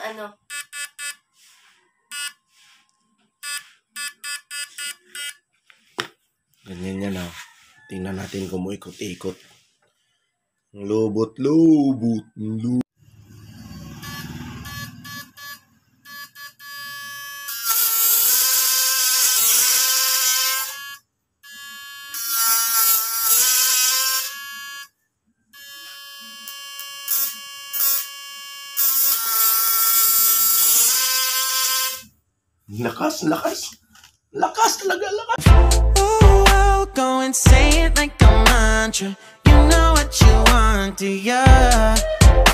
ano. Ganyan yan ah. Tingnan natin kung ikot-ikot. Lubot-lubot. Lakas, lakas. Lakas talaga, lakas. Ooh, go and say it like a mantra. You know what you want, do ya?